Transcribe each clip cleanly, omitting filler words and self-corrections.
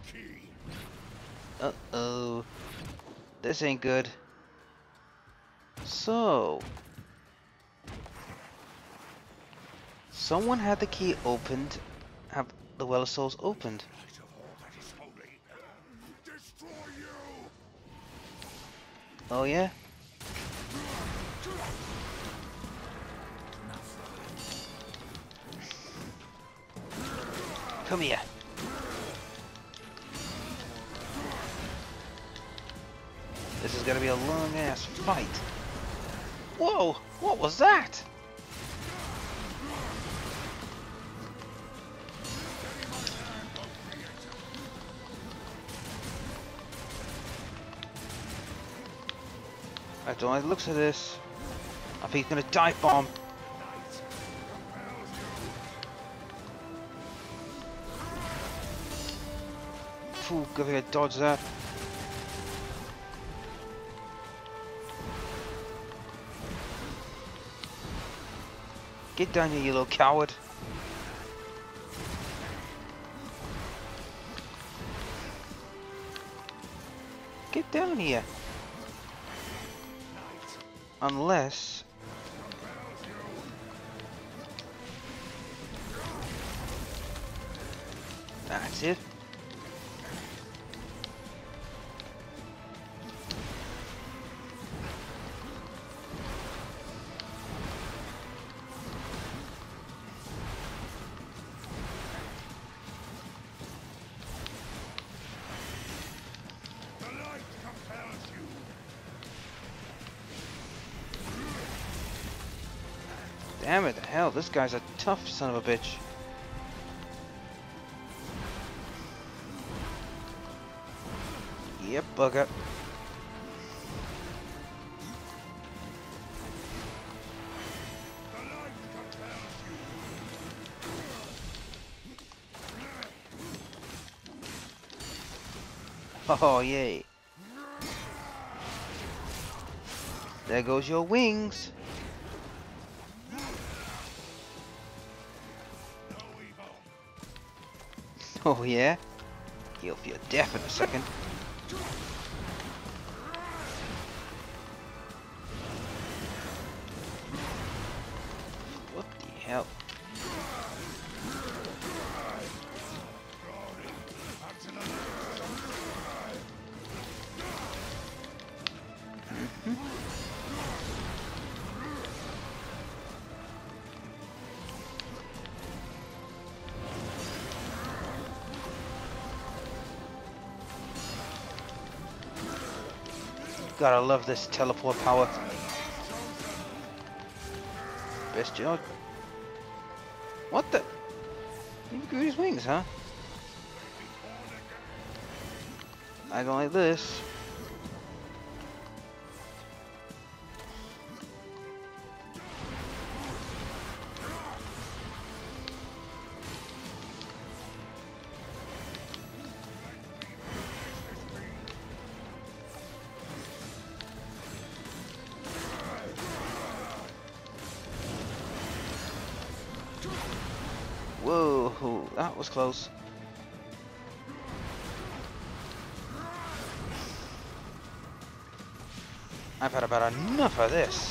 Uh-oh. This ain't good. So... someone had the key opened, have the Well of Souls opened. Oh yeah? Come here. This is gonna be a long ass fight. Whoa! What was that? I don't like the looks of this. I think he's gonna dive bomb. Phew, good thing I dodged that. Get down here, you little coward. Get down here. Unless... that's it. Damn it, the hell, this guy's a tough son of a bitch. Yep, bugger. Oh, yay. There goes your wings. Oh, yeah? He'll feel death in a second. What the hell? Gotta love this teleport power. Best job. What the? He grew his wings, huh? I don't like this. Whoa, that was close. I've had about enough of this.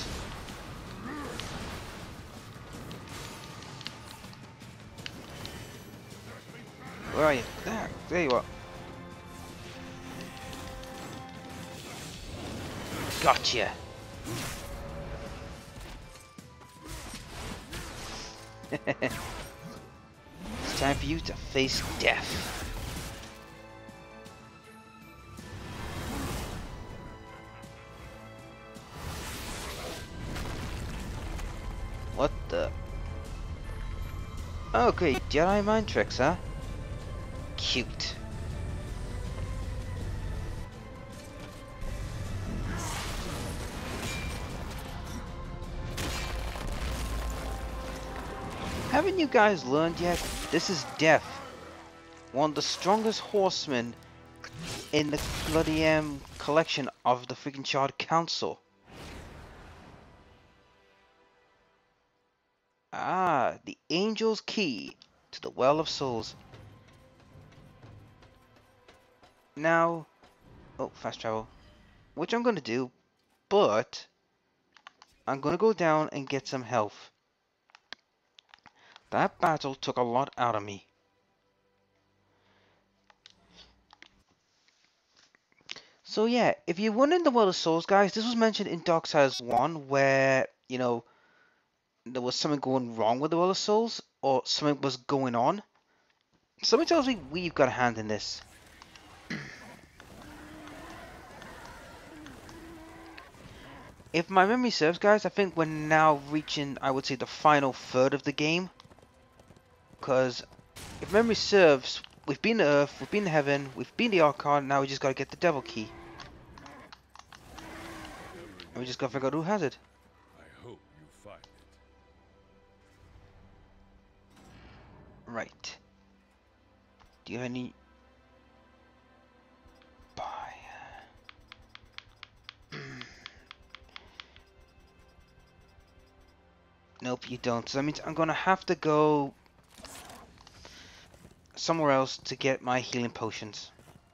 Where are you? There you are. Gotcha. It's time for you to face death. What the? Okay, Jedi mind tricks, huh? Cute. Haven't you guys learned yet? This is Death. One of the strongest horsemen in the bloody collection of the freaking Shard Council. Ah, the Angel's Key to the Well of Souls. Now, oh, fast travel, which I'm gonna do, but I'm gonna go down and get some health. That battle took a lot out of me. So yeah, if you went in the World of Souls, guys, this was mentioned in Darksiders 1, where, you know, there was something going wrong with the World of Souls, or something was going on. Something tells me we've got a hand in this. If my memory serves, guys, I think we're now reaching, I would say, the final third of the game. Because, if memory serves, we've been to Earth, we've been to Heaven, we've been to the Archon, now we just gotta get the Devil Key. And we just gotta figure out who has it. I hope you find it. Right. Do you have any... Buy... Nope, you don't. So that means I'm gonna have to go somewhere else to get my healing potions.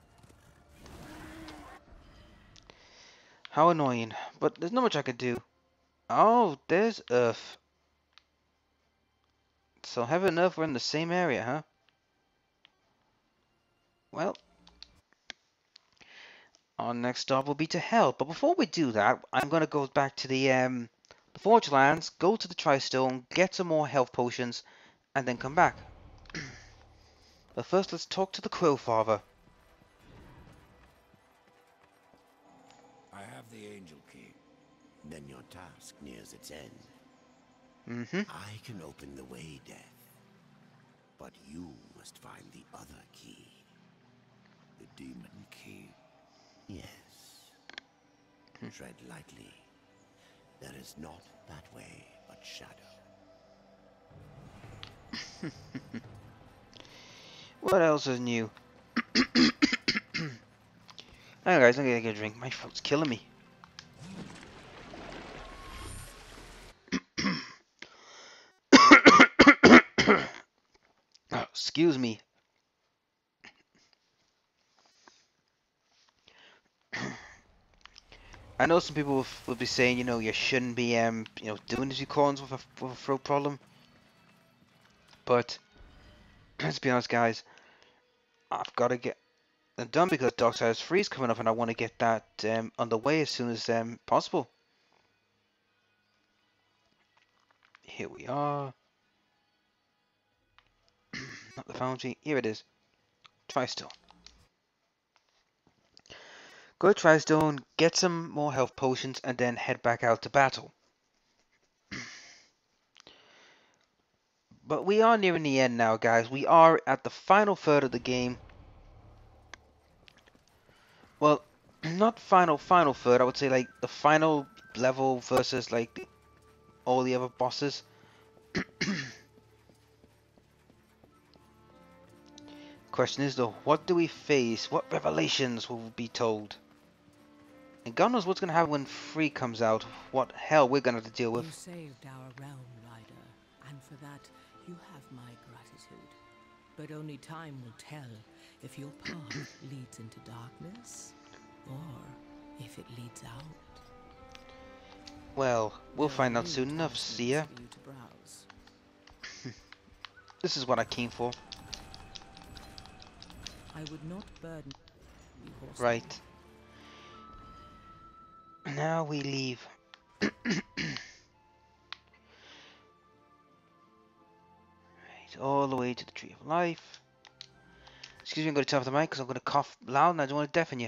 How annoying. But there's not much I could do. Oh, there's Earth. So Heaven and Earth were in the same area, huh? Well, our next stop will be to Hell. But before we do that, I'm gonna go back to the Forge Lands, go to the Tri-Stone, get some more health potions, and then come back. But first, let's talk to the Crow Father. I have the Angel Key. Then your task nears its end. I can open the way, Death. But you must find the other key. The Demon Key. Yes. Tread lightly. There is not that way but shadow. What else is new? Alright guys, I'm gonna get a drink. My throat's killing me. Oh, excuse me. I know some people will be saying, you know, you shouldn't be, doing these recordings with a throat problem. But, let's be honest guys, I've got to get it done because Darksiders 3 is coming up and I want to get that underway as soon as possible. Here we are. Not the foundry. Here it is. Tri-Stone. Go to Tri-Stone, get some more health potions, and then head back out to battle. But we are nearing the end now, guys. We are at the final third of the game. Well, not final third. I would say like the final level versus like all the other bosses. Question is though, what do we face? What revelations will be told? And God knows what's going to happen when 3 comes out. What hell we're going to have to deal with. You saved our realm, Ryder, and for that you have my gratitude. But only time will tell if your path leads into darkness, or if it leads out. Well, we'll find out soon enough, see ya. This is what I came for. I would not burden you, horse. Right. Now we leave. Right, all the way to the Tree of Life. Excuse me, I'm going to turn off the mic because I'm going to cough loud and I don't want to deafen you.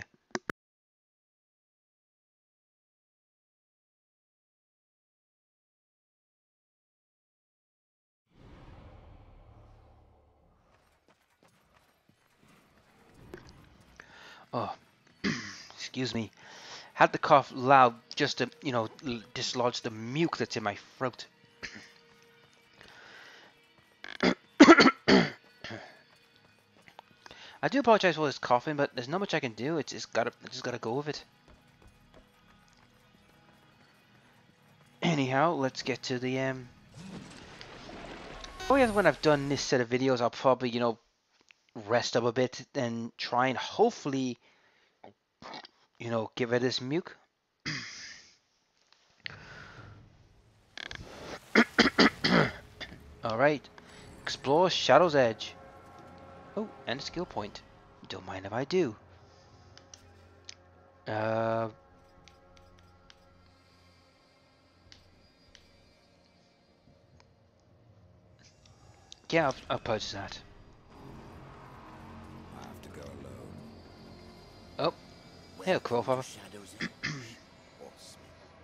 Oh, excuse me. Had to cough loud just to, you know, dislodge the muke that's in my throat. I do apologize for this coughing, but there's not much I can do. I just gotta go with it. Anyhow, let's get to the Oh yeah, when I've done this set of videos, I'll probably, you know, rest up a bit and try and hopefully, get rid of this muke. Alright, explore Shadow's Edge. Oh, and a skill point. Don't mind if I do. Yeah, I'll purchase that. I have to go alone. Oh, hey, Crowfather. Shadow's Edge, horseman.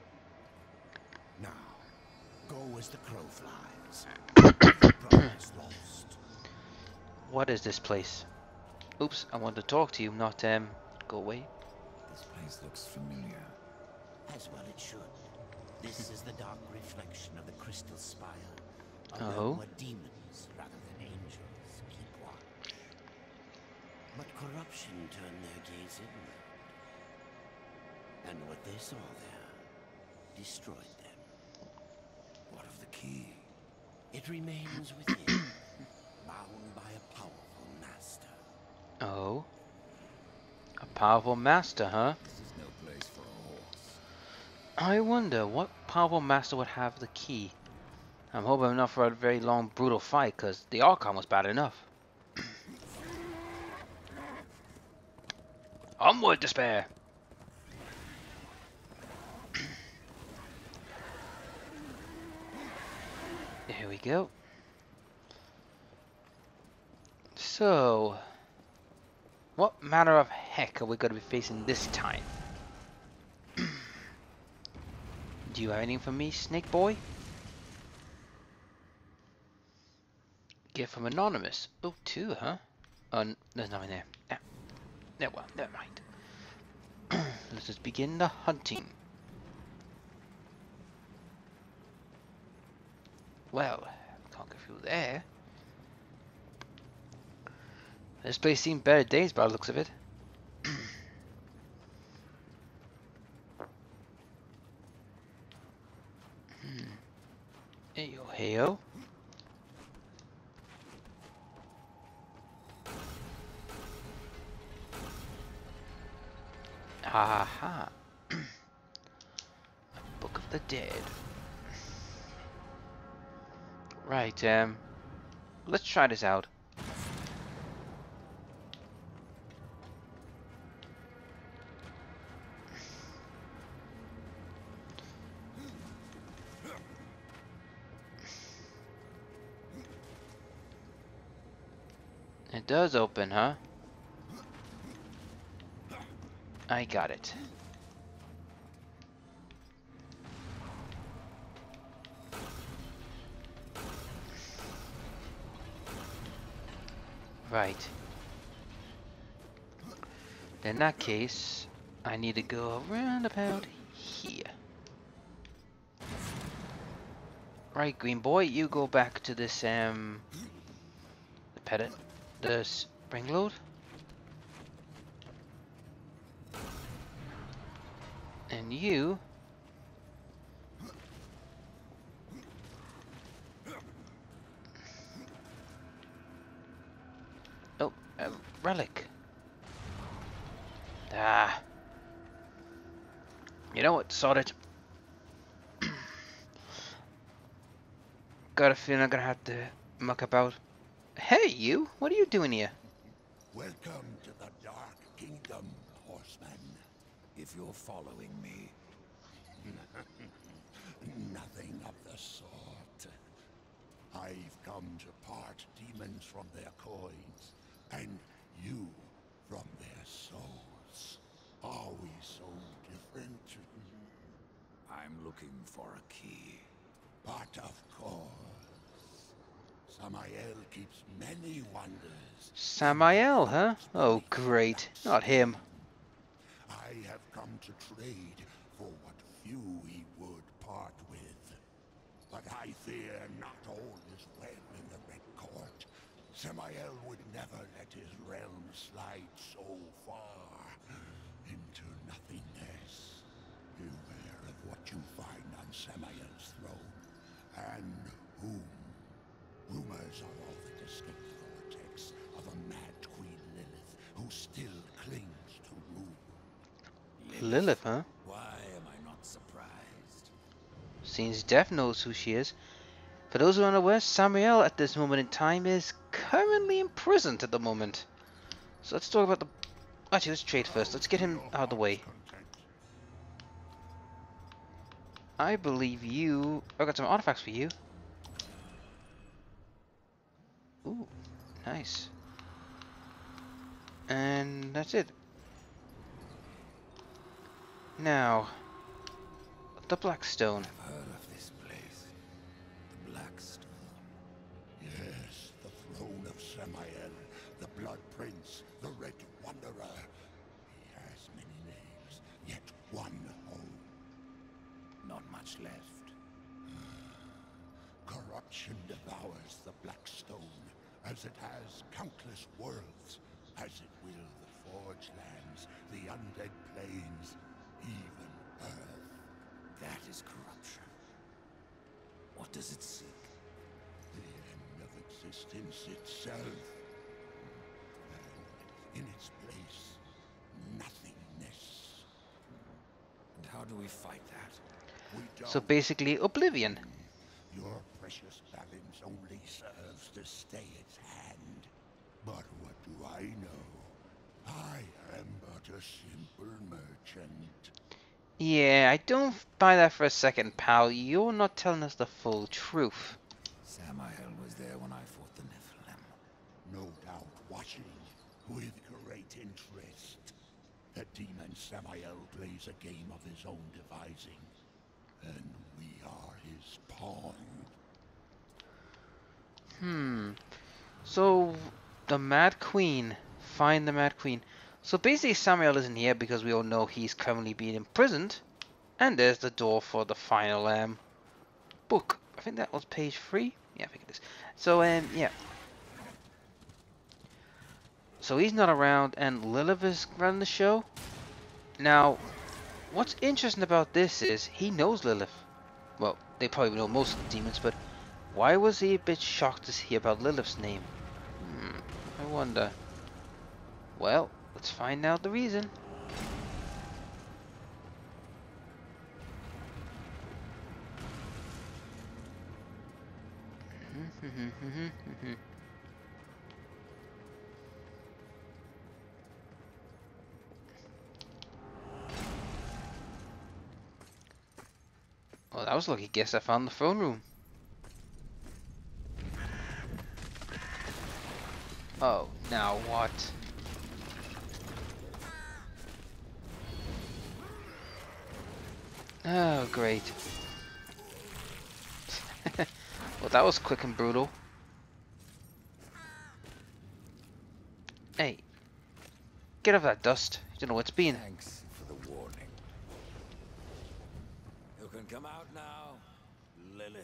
Now, go as the crow flies. Progress lost. What is this place? Oops, I want to talk to you, not go away. This place looks familiar. As well it should. This is the dark reflection of the crystal spire. A Oh. realm where demons, rather than angels, keep watch. But corruption turned their gaze inward. And what they saw there destroyed them. What of the key? It remains within, bound by a powerful master. Oh. A powerful master, huh? This is no place for a horse. I wonder what powerful master would have the key. I'm hoping not for a very long, brutal fight, because the Archon was bad enough. Onward, despair! Here we go. So, what manner of heck are we going to be facing this time? Do you have anything for me, Snake Boy? Gift from Anonymous. Oh, two, huh? Oh, there's nothing there. Yeah, well, never mind. Let us begin the hunting. Well, can't go through there. This place seemed better days by the looks of it. Heyo, heyo. Aha. A Book of the Dead. Right, let's try this out. It does open, huh? I got it. Right. In that case, I need to go around about here. Right, green boy, you go back to this, the pedit, the spring load. And you... Oh, a relic. Ah. You know what, sod it. Got a feeling I'm gonna have to muck about. Hey, you! What are you doing here? Welcome to the Dark Kingdom, horseman. If you're following me, Nothing of the sort. I've come to part demons from their coins, and you from their souls. Are we so different? I'm looking for a key. But of course, Samael keeps many wonders. Samael, huh? Oh, great. Not him. I have come to trade for what few he would part with. But I fear not all is well in the Red Court. Samael would never let his realm slide so far into nothingness. Beware of what you find on Samael's throne, and whom. Rumors are all that escape the vortex of a mad Lilith, huh? Why am I not surprised? Seems Death knows who she is. For those who are unaware, Samuel at this moment in time is currently imprisoned at the moment. So let's talk about the... Actually, let's trade first. Let's get him out of the way. I believe you... I got some artifacts for you. Ooh, nice. And that's it. Now, the Blackstone. I've heard of this place. The Blackstone. Yes, the throne of Samael, the Blood Prince, the Red Wanderer. He has many names, yet one home. Not much left. Corruption devours the Blackstone, as it has countless worlds, as it will the Forge Lands, the Undead Plains, even Earth. That is corruption. What does it seek? The end of existence itself. And in its place, nothingness. And how do we fight that? We So don't. basically, Oblivion. Your precious balance only serves to stay its hand. But what do I know? I am but a simple merchant. Yeah, I don't buy that for a second, pal. You're not telling us the full truth. Samael was there when I fought the Nephilim. No doubt watching with great interest. The demon Samael plays a game of his own devising, and we are his pawn. So, the Mad Queen. Find the Mad Queen. So basically Samuel isn't here because we all know he's currently being imprisoned. And there's the door for the final book. I think that was page 3. Yeah, I think it is. So yeah. So he's not around and Lilith is running the show. Now, what's interesting about this is he knows Lilith. Well, they probably know most of the demons, but why was he a bit shocked to hear about Lilith's name? I wonder. Well, let's find out the reason. Well, that was a lucky guess. I found the throne room. Oh, now what? Oh, great. Well, that was quick and brutal. Hey, get off that dust. You don't know what's been. Thanks for the warning. You can come out now, Lilith.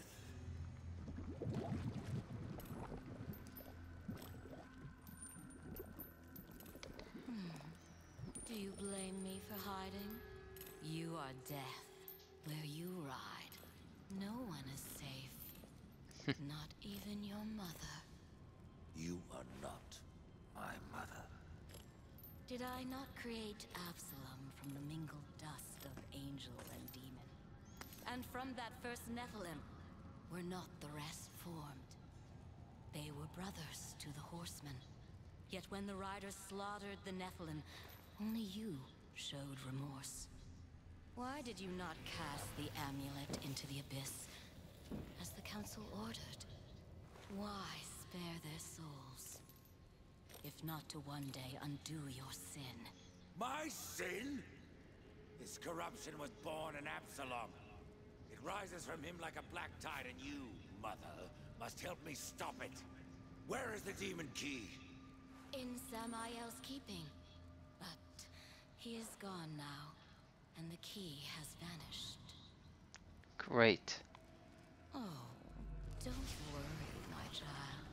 Do you blame me for hiding? You are death. Where you ride, no one is safe. Not even your mother. You are not my mother. Did I not create Absalom from the mingled dust of angel and demon? And from that first Nephilim, were not the rest formed? They were brothers to the horsemen. Yet when the riders slaughtered the Nephilim, only you showed remorse. Why did you not cast the amulet into the abyss, as the council ordered? Why spare their souls, if not to one day undo your sin? My sin? This corruption was born in Absalom. It rises from him like a black tide, and you, Mother, must help me stop it. Where is the demon key? In Samael's keeping. But he is gone now, and the key has vanished. Great. Oh, don't worry, my child.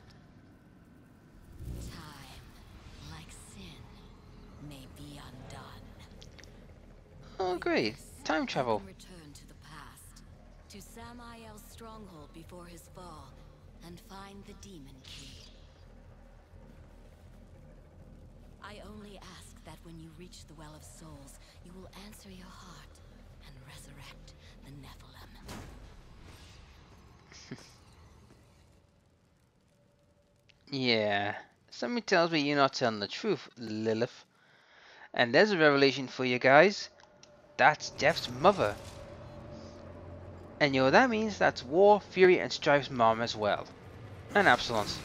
Time, like sin, may be undone. Oh, great. Time travel. You can return to the past, to Samael's stronghold before his fall, and find the demon key. I only ask that when you reach the Well of Souls, you will answer your heart and resurrect the Nephilim. Yeah. Something tells me you're not telling the truth, Lilith. And there's a revelation for you guys. That's Death's mother. And you know what that means? That's War, Fury, and Strife's mom as well. And Absalon's.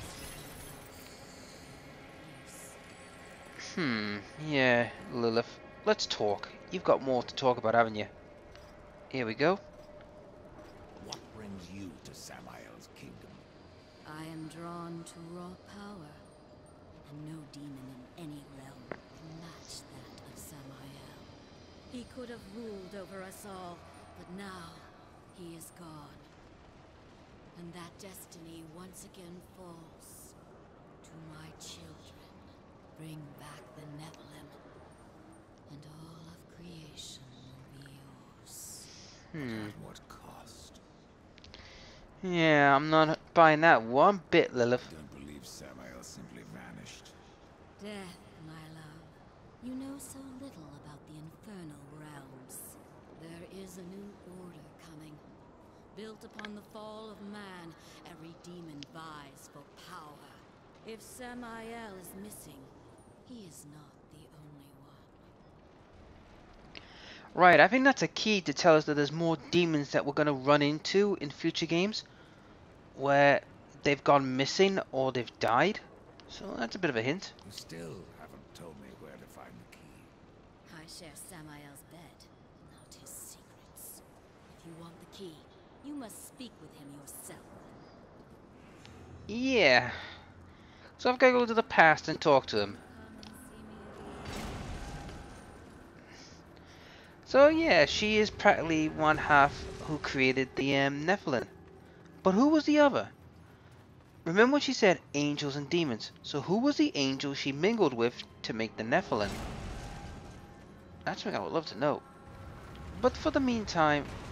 Yeah, Lilith. Let's talk. You've got more to talk about, haven't you? Here we go. What brings you to Samael's kingdom? I am drawn to raw power, and no demon in any realm can match that of Samael. He could have ruled over us all, but now he is gone. And that destiny once again falls to my children. Bring back the Nephilim, and all of creation will be yours. At what cost? Yeah, I'm not buying that one bit, Lilith. I don't believe Samael simply vanished. Death, my love. You know so little about the infernal realms. There is a new order coming. Built upon the fall of man, every demon vies for power. If Samael is missing, he is not the only one. Right, I think that's a key to tell us that there's more demons that we're going to run into in future games. Where they've gone missing or they've died. So that's a bit of a hint. You still haven't told me where to find the key. I share Samael's bed, not his secrets. If you want the key, you must speak with him yourself. Yeah. So I've got to go to the past and talk to him. So yeah, she is practically one half who created the Nephilim. But who was the other? Remember when she said angels and demons? So who was the angel she mingled with to make the Nephilim? That's something I would love to know. But for the meantime,